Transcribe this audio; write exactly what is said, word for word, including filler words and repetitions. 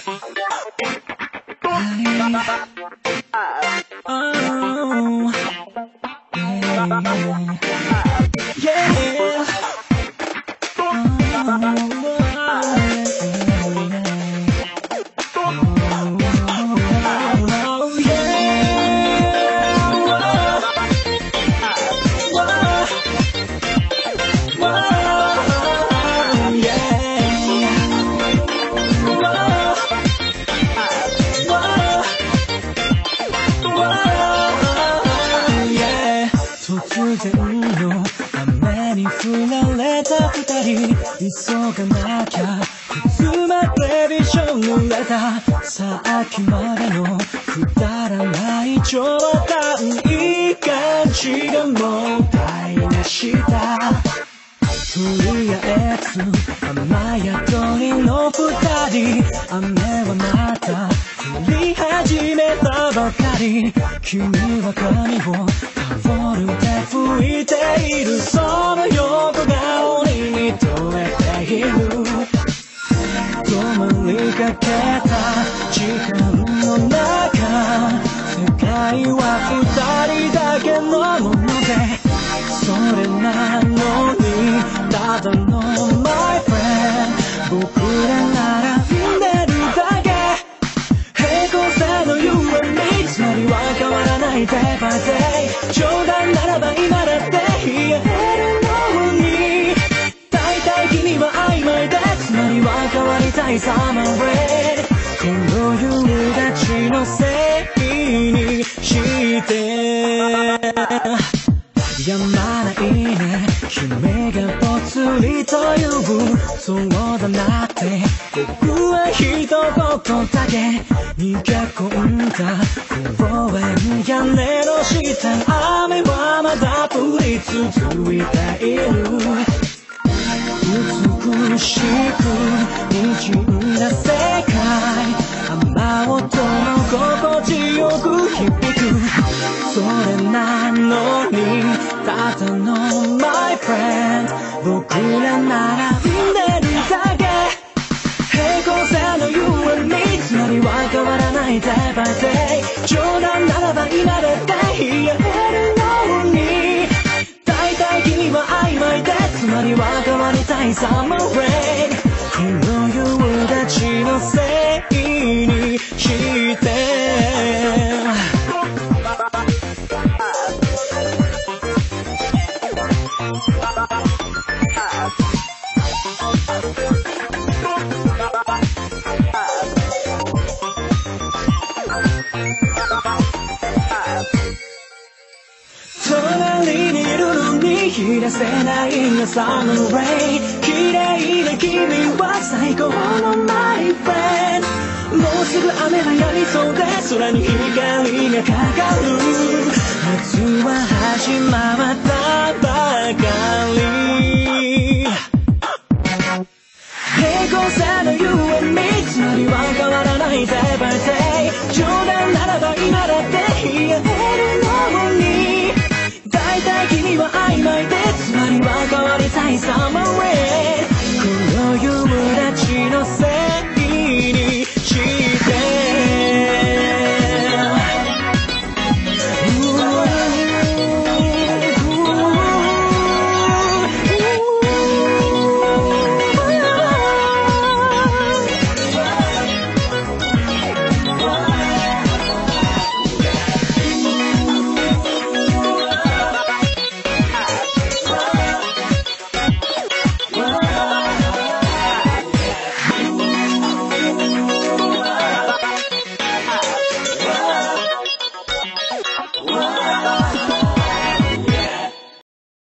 突然の雨に降られた二人、急がなきゃいつまでびしょ濡れた、さっきまでのくだらない冗談、いい感じがもう台無しだ。とりあえず雨宿りの二人、雨はまた降り始めたばかり、君は髪をタオルで拭いている、その横顔に見とれている。止まりかけた時間の中、世界は二人だけのもので、それなのにただの My friend、 僕ら並んでるだけ、平行線の You and me、 つまりは変わらない Day by Day、 冗談ならば今だって言えるのに、大体君は曖昧で、つまりは変わりたい Summer Rain、 この夕立のせいにしてやまないね、君がぽつりと言う、そうだなって僕は一言だけ逃げ込んだ公園屋根の下、雨はまだ降り続いている。美しく滲んだ世界、雨音の心地よく響く、それなのにただの My friend、 僕ら並んでるだけ、平行線の You and me、 つまりは変わらない Day by Day、 冗談ならば今だって言えるのに、大体君は曖昧で、つまりは変わりたい Summer Rain、 この夕立のせいにして隣にいるのに知らせない朝の Rain、 綺麗な君は最高の My friend、 もうすぐ雨は止みそうで空に光がかかる、夏は始まったばかり、平行線の You and me、 つまりは変わらない Day by Day、 冗談ならば今だって言えるのに、大体君は曖昧で、つまりは変わりたい Summer